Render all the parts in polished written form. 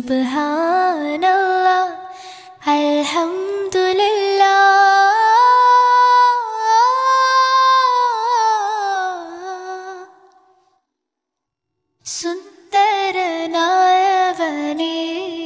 സുബ്ഹാനല്ലാഹ് അൽഹംദുലില്ലാഹ് സുന്ദരനായവനേ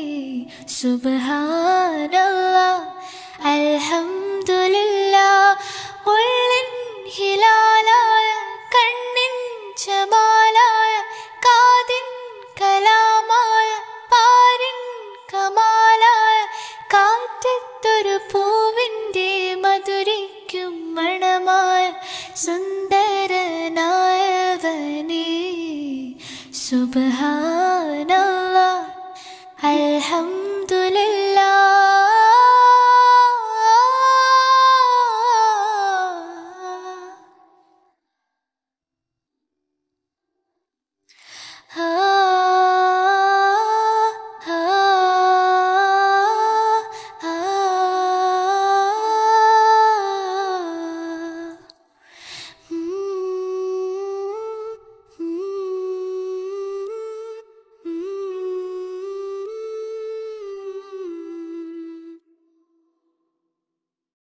സുബ്ഹാനല്ലാഹ് അൽഹംദുലില്ലാഹ് ഉള്ളിൻ ഹിലാലായ കണ്ണിൻ ജമാലായ കാതിൻ കലാമായ പാരിൻ കമാലായ കാറ്റത്തൊരു പൂവിൻ്റെ മധുരിക്കും മണമായ സുന്ദരനായവനേ സുബ്ഹാനല്ലാഹ്